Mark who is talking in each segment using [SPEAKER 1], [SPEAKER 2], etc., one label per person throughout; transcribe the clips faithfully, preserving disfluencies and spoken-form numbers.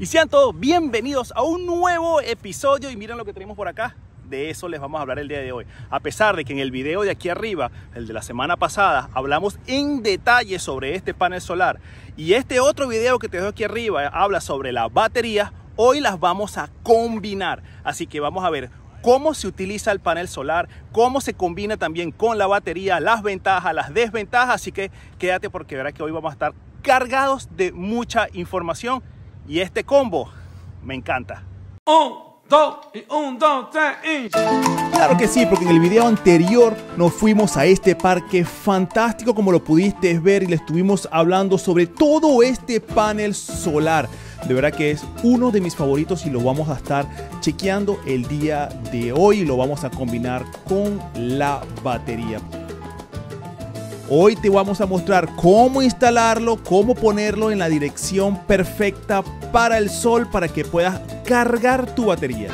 [SPEAKER 1] Y sean todos bienvenidos a un nuevo episodio. Y miren lo que tenemos por acá. De eso les vamos a hablar el día de hoy. A pesar de que en el video de aquí arriba, el de la semana pasada, hablamos en detalle sobre este panel solar, y este otro video que te dejo aquí arriba habla sobre la batería, hoy las vamos a combinar. Así que vamos a ver cómo se utiliza el panel solar, cómo se combina también con la batería, las ventajas, las desventajas. Así que quédate porque verás que hoy vamos a estar cargados de mucha información y este combo me encanta.
[SPEAKER 2] Un, dos, y un, dos, tres, y...
[SPEAKER 3] Claro que sí, porque en el video anterior nos fuimos a este parque fantástico, como lo pudiste ver, y le estuvimos hablando sobre todo este panel solar. De verdad que es uno de mis favoritos y lo vamos a estar chequeando el día de hoy y lo vamos a combinar con la batería. Hoy te vamos a mostrar cómo instalarlo, cómo ponerlo en la dirección perfecta para el sol para que puedas cargar tu batería.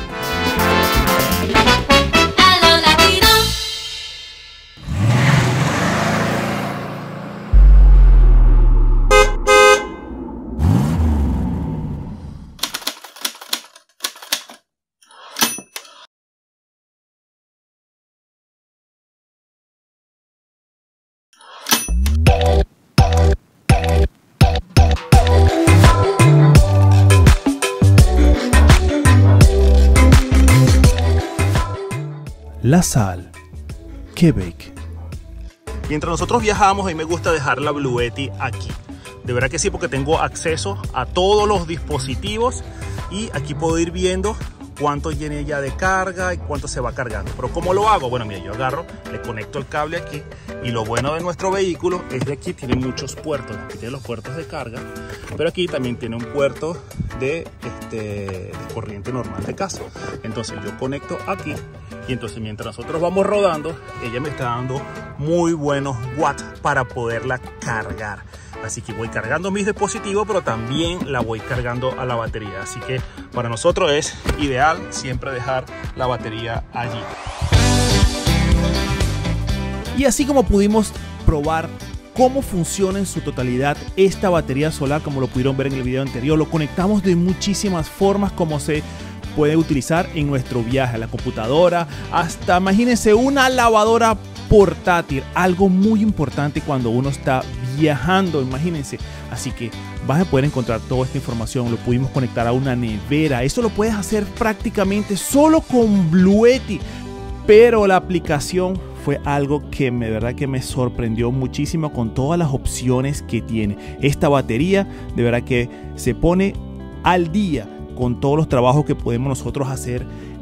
[SPEAKER 3] La Salle, Quebec.
[SPEAKER 1] Mientras nosotros viajamos, a mí me gusta dejar la Bluetti aquí. De verdad que sí, porque tengo acceso a todos los dispositivos y aquí puedo ir viendo cuánto tiene ya de carga y cuánto se va cargando. Pero ¿cómo lo hago? Bueno, mira, yo agarro, le conecto el cable aquí, y lo bueno de nuestro vehículo es que aquí tiene muchos puertos. Aquí tiene los puertos de carga, pero aquí también tiene un puerto de, este, de corriente normal de casa. Entonces yo conecto aquí y entonces mientras nosotros vamos rodando, ella me está dando muy buenos watts para poderla cargar. Así que voy cargando mis dispositivos, pero también la voy cargando a la batería. Así que para nosotros es ideal siempre dejar la batería allí.
[SPEAKER 3] Y así como pudimos probar cómo funciona en su totalidad esta batería solar, como lo pudieron ver en el video anterior, lo conectamos de muchísimas formas como se puede utilizar en nuestro viaje, a la computadora, hasta imagínense una lavadora portátil, algo muy importante cuando uno está viajando, imagínense. Así que vas a poder encontrar toda esta información. Lo pudimos conectar a una nevera, eso lo puedes hacer prácticamente solo con Bluetti, pero la aplicación fue algo que me, de verdad que me sorprendió muchísimo con todas las opciones que tiene. Esta batería de verdad que se pone al día con todos los trabajos que podemos nosotros hacer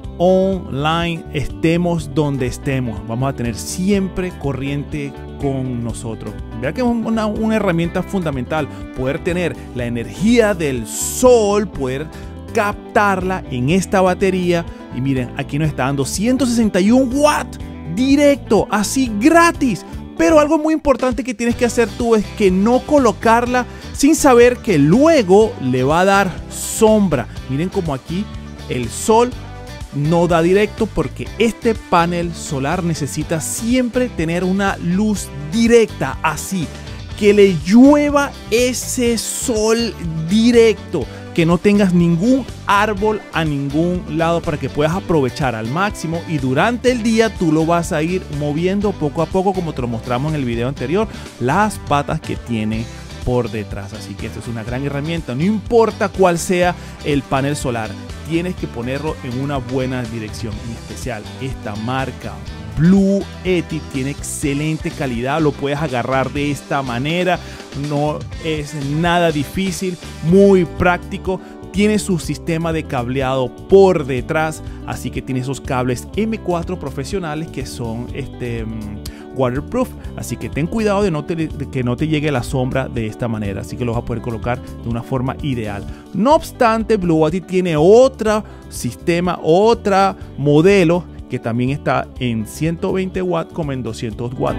[SPEAKER 3] online, estemos donde estemos. Vamos a tener siempre corriente con nosotros. Vea que es una, una herramienta fundamental, poder tener la energía del sol, poder captarla en esta batería. Y miren, aquí nos está dando ciento sesenta y uno watts directo, así gratis. Pero algo muy importante que tienes que hacer tú es que no colocarla sin saber que luego le va a dar sombra. Miren como aquí el sol no da directo porque este panel solar necesita siempre tener una luz directa, así que le llueva ese sol directo, que no tengas ningún árbol a ningún lado para que puedas aprovechar al máximo, y durante el día tú lo vas a ir moviendo poco a poco como te lo mostramos en el video anterior, las patas que tiene por detrás. Así que esto es una gran herramienta, no importa cuál sea el panel solar, tienes que ponerlo en una buena dirección. En especial esta marca Bluetti tiene excelente calidad, lo puedes agarrar de esta manera, no es nada difícil, muy práctico. Tiene su sistema de cableado por detrás, así que tiene esos cables eme cuatro profesionales que son este waterproof, así que ten cuidado de, no te, de que no te llegue la sombra de esta manera, así que lo vas a poder colocar de una forma ideal. No obstante, Bluetti tiene otro sistema, otro modelo que también está en ciento veinte watts como en doscientos watts.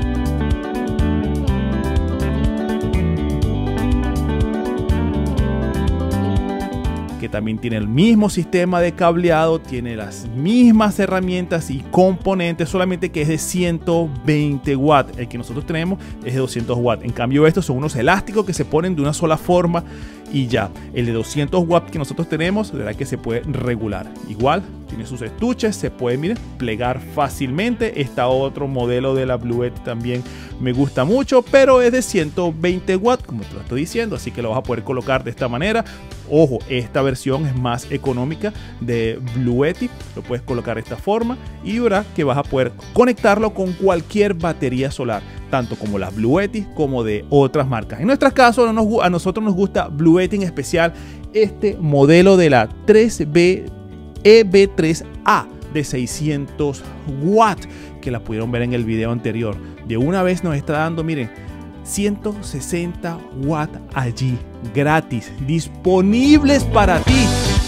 [SPEAKER 3] Que también tiene el mismo sistema de cableado, tiene las mismas herramientas y componentes, solamente que es de ciento veinte watts. El que nosotros tenemos es de doscientos watts. En cambio, estos son unos elásticos que se ponen de una sola forma y ya. El de doscientos watts que nosotros tenemos, de verdad que se puede regular. Igual, tiene sus estuches, se puede, miren, plegar fácilmente. Está otro modelo de la Bluetti también me gusta mucho, pero es de ciento veinte watts, como te lo estoy diciendo, así que lo vas a poder colocar de esta manera. Ojo, esta versión es más económica de Bluetti, lo puedes colocar de esta forma y verás que vas a poder conectarlo con cualquier batería solar, tanto como las Bluetti como de otras marcas. En nuestro caso, no nos, a nosotros nos gusta Bluetti en especial, este modelo de la tres B E B tres A de seiscientos watts, que la pudieron ver en el video anterior. De una vez nos está dando, miren, ciento sesenta watts allí, gratis, disponibles para ti.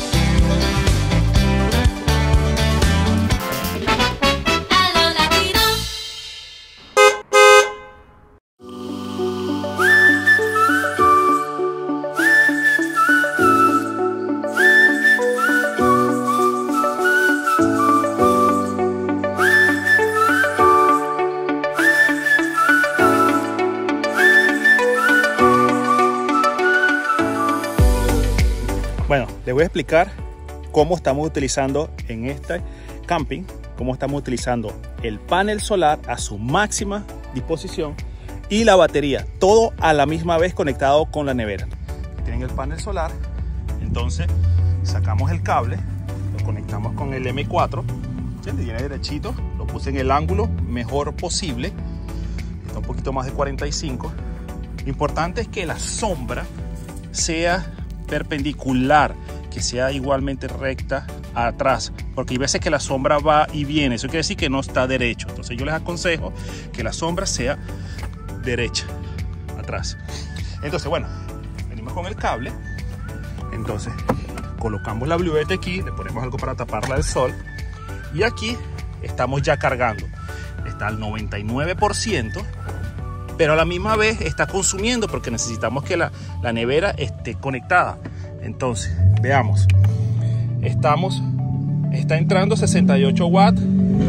[SPEAKER 3] Bueno, les voy a explicar cómo estamos utilizando en este camping, cómo estamos utilizando el panel solar a su máxima disposición y la batería, todo a la misma vez conectado con la nevera. Tienen el panel solar, entonces sacamos el cable, lo conectamos con el M cuatro, ¿sí? Viene derechito, lo puse en el ángulo mejor posible, está un poquito más de cuarenta y cinco. Lo importante es que la sombra sea perpendicular, que sea igualmente recta atrás, porque hay veces que la sombra va y viene, eso quiere decir que no está derecho. Entonces yo les aconsejo que la sombra sea derecha atrás. Entonces, bueno, venimos con el cable, entonces colocamos la Bluetti aquí, le ponemos algo para taparla del sol y aquí estamos ya cargando, está al noventa y nueve por ciento, pero a la misma vez está consumiendo porque necesitamos que la, la nevera esté conectada. Entonces, veamos, estamos, está entrando sesenta y ocho watts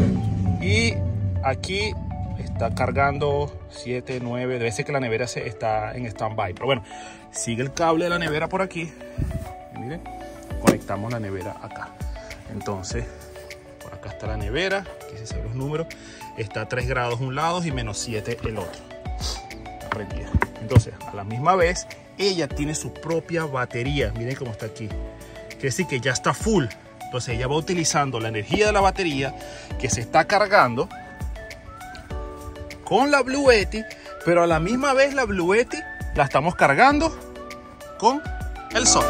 [SPEAKER 3] y aquí está cargando siete, nueve, debe ser que la nevera se está en stand-by, pero bueno, sigue el cable de la nevera por aquí, y miren, conectamos la nevera acá. Entonces, por acá está la nevera, aquí se ven los números, está a tres grados un lado y menos siete el otro. Prendida. Entonces, a la misma vez, ella tiene su propia batería. Miren cómo está aquí. Quiere decir que ya está full. Entonces, ella va utilizando la energía de la batería que se está cargando con la Bluetti, pero a la misma vez la Bluetti la estamos cargando con el sol.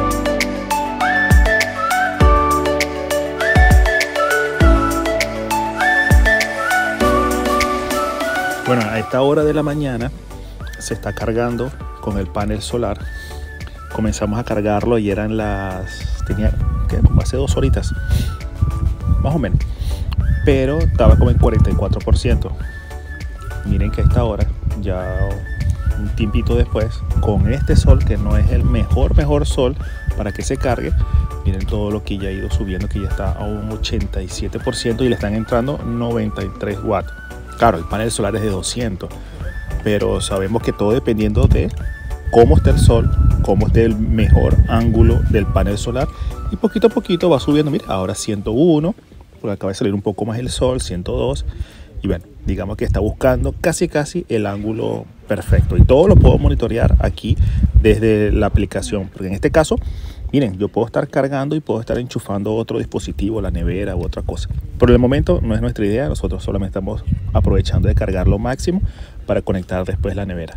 [SPEAKER 3] Bueno, a esta hora de la mañana se está cargando con el panel solar. Comenzamos a cargarlo y eran las... tenía que como hace dos horitas, más o menos. Pero estaba como en cuarenta y cuatro por ciento. Miren que a esta hora, ya un tiempito después, con este sol, que no es el mejor, mejor sol para que se cargue, miren todo lo que ya ha ido subiendo, que ya está a un ochenta y siete por ciento y le están entrando noventa y tres watts. Claro, el panel solar es de doscientos, pero sabemos que todo dependiendo de cómo esté el sol, cómo esté el mejor ángulo del panel solar, y poquito a poquito va subiendo. Mira, ahora ciento uno, porque acaba de salir un poco más el sol, ciento dos, y bueno, digamos que está buscando casi casi el ángulo perfecto, y todo lo puedo monitorear aquí desde la aplicación, porque en este caso, miren, yo puedo estar cargando y puedo estar enchufando otro dispositivo, la nevera u otra cosa. Por el momento no es nuestra idea, nosotros solamente estamos aprovechando de cargar lo máximo para conectar después la nevera.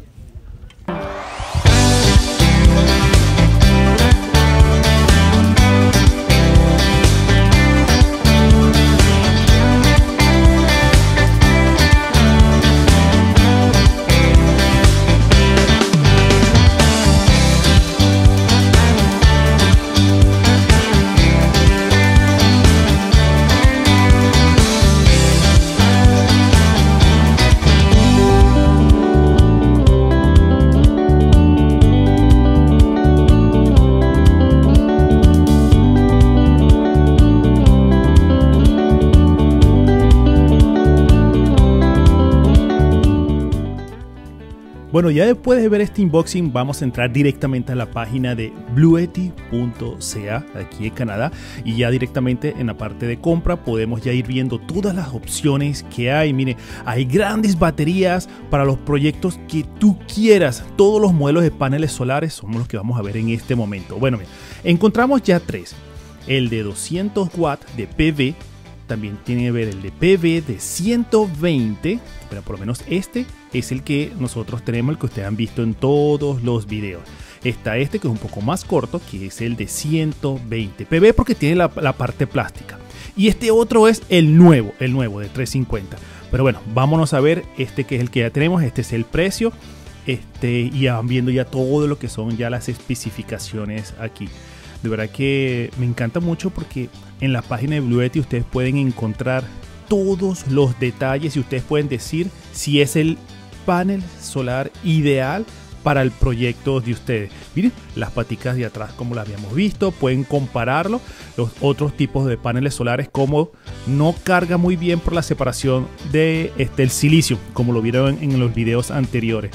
[SPEAKER 3] Bueno, ya después de ver este unboxing vamos a entrar directamente a la página de bluetti punto c a aquí en Canadá, y ya directamente en la parte de compra podemos ya ir viendo todas las opciones que hay. Mire, hay grandes baterías para los proyectos que tú quieras. Todos los modelos de paneles solares son los que vamos a ver en este momento. Bueno, mira, encontramos ya tres: el de doscientos watts de P V, también tiene que ver el de P V de ciento veinte, pero por lo menos este es el que nosotros tenemos, el que ustedes han visto en todos los videos. Está este que es un poco más corto, que es el de ciento veinte P V porque tiene la, la parte plástica. Y este otro es el nuevo, el nuevo de trescientos cincuenta. Pero bueno, vámonos a ver este que es el que ya tenemos. Este es el precio. Este, y ya van viendo ya todo lo que son ya las especificaciones aquí. De verdad que me encanta mucho porque en la página de Bluetti ustedes pueden encontrar todos los detalles y ustedes pueden decir si es el panel solar ideal para el proyecto de ustedes. Miren las paticas de atrás como las habíamos visto, pueden compararlo. Los otros tipos de paneles solares, como no carga muy bien por la separación de este, el silicio, como lo vieron en, en los videos anteriores.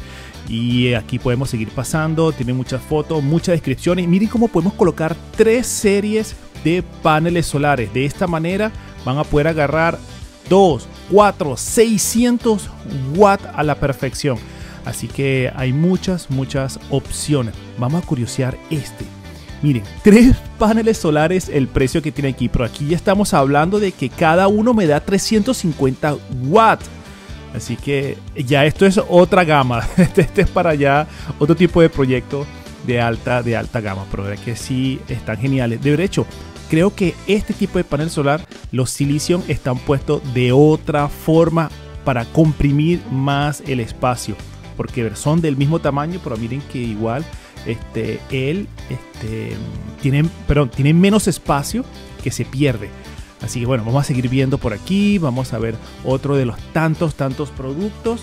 [SPEAKER 3] Y aquí podemos seguir pasando, tiene muchas fotos, muchas descripciones. Miren cómo podemos colocar tres series de paneles solares. De esta manera van a poder agarrar dos, cuatro, seiscientos watts a la perfección. Así que hay muchas, muchas opciones. Vamos a curiosear este. Miren, tres paneles solares, el precio que tiene aquí. Pero aquí ya estamos hablando de que cada uno me da trescientos cincuenta watts. Así que ya esto es otra gama. Este, este es para ya otro tipo de proyecto de alta, de alta gama. Pero es que sí están geniales. De hecho, creo que este tipo de panel solar, los silicium están puestos de otra forma para comprimir más el espacio. Porque son del mismo tamaño, pero miren que igual este, él este, tienen, perdón, tienen menos espacio que se pierde. Así que bueno, vamos a seguir viendo por aquí. Vamos a ver otro de los tantos, tantos productos.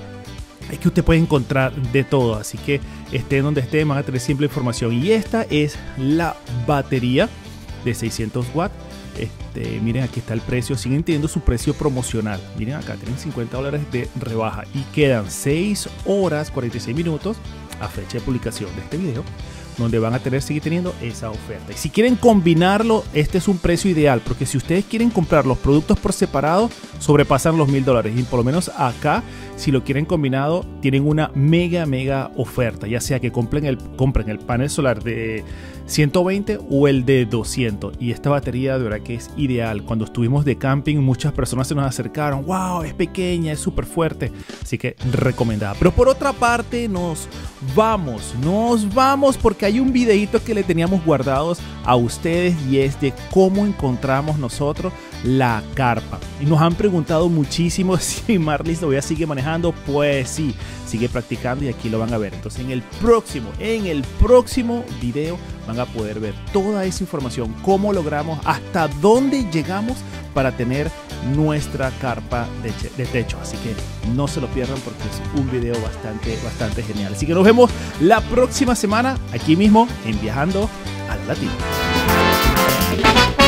[SPEAKER 3] Es que usted puede encontrar de todo. Así que esté donde esté, van a tener siempre información. Y esta es la batería de seiscientos watts. Este, miren, aquí está el precio. Siguen teniendo su precio promocional. Miren acá, tienen cincuenta dólares de rebaja. Y quedan seis horas cuarenta y seis minutos a fecha de publicación de este video, donde van a tener, seguir teniendo esa oferta. Y si quieren combinarlo, este es un precio ideal, porque si ustedes quieren comprar los productos por separado, sobrepasan los mil dólares. Y por lo menos acá, si lo quieren combinado, tienen una mega, mega oferta. Ya sea que compren el, compren el panel solar de ciento veinte o el de doscientos. Y esta batería de verdad que es ideal. Cuando estuvimos de camping, muchas personas se nos acercaron. ¡Wow! Es pequeña, es súper fuerte. Así que recomendada. Pero por otra parte, nos vamos, nos vamos porque hay un videito que le teníamos guardados a ustedes, y es de cómo encontramos nosotros la carpa. Y nos han preguntado muchísimo si Marlis todavía sigue manejando. Pues sí, sigue practicando y aquí lo van a ver. Entonces en el próximo, en el próximo video van a poder ver toda esa información, cómo logramos, hasta dónde llegamos para tener nuestra carpa de, de techo. Así que no se lo pierdan porque es un video bastante, bastante genial. Así que nos vemos la próxima semana aquí mismo en Viajando al Latino.